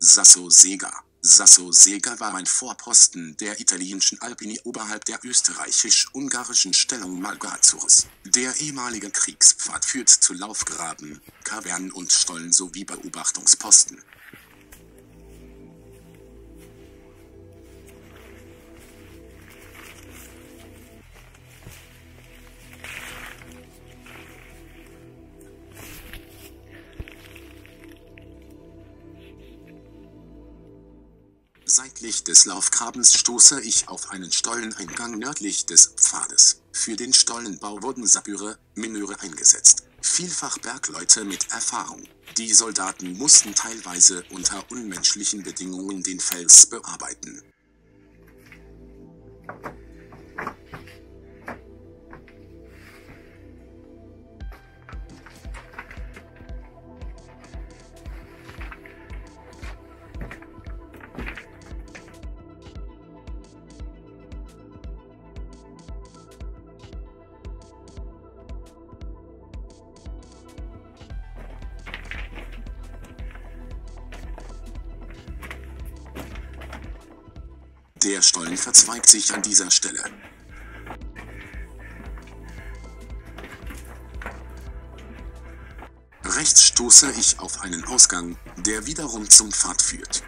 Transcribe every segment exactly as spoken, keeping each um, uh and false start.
Sasso Sega. Sasso Sega war ein Vorposten der italienischen Alpini oberhalb der österreichisch-ungarischen Stellung Malgazurs. Der ehemalige Kriegspfad führt zu Laufgraben, Kavernen und Stollen sowie Beobachtungsposten. Seitlich des Laufgrabens stoße ich auf einen Stolleneingang nördlich des Pfades. Für den Stollenbau wurden Sappeure, Mineure eingesetzt, vielfach Bergleute mit Erfahrung. Die Soldaten mussten teilweise unter unmenschlichen Bedingungen den Fels bearbeiten. Der Stollen verzweigt sich an dieser Stelle. Rechts stoße ich auf einen Ausgang, der wiederum zum Pfad führt.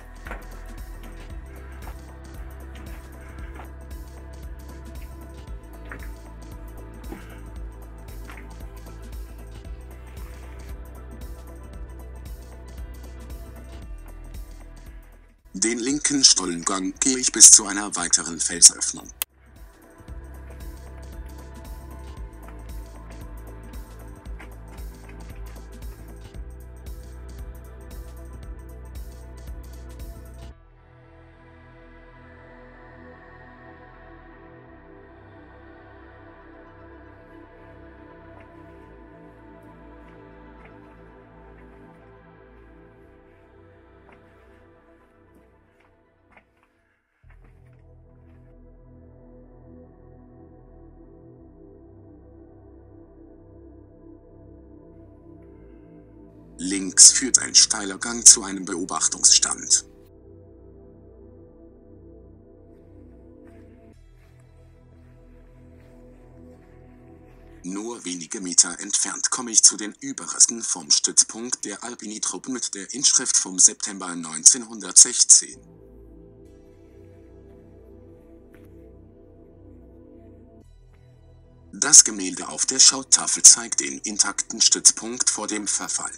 Den linken Stollengang gehe ich bis zu einer weiteren Felsöffnung. Links führt ein steiler Gang zu einem Beobachtungsstand. Nur wenige Meter entfernt komme ich zu den Überresten vom Stützpunkt der Alpini-Truppen mit der Inschrift vom September neunzehnhundertsechzehn. Das Gemälde auf der Schautafel zeigt den intakten Stützpunkt vor dem Verfall.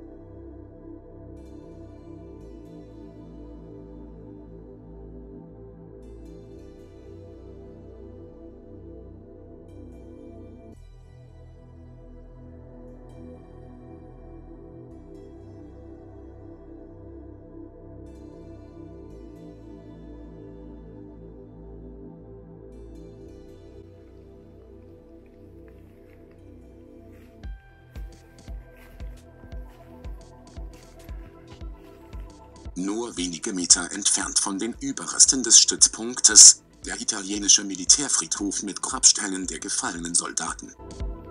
Nur wenige Meter entfernt von den Überresten des Stützpunktes, der italienische Militärfriedhof mit Grabsteinen der gefallenen Soldaten.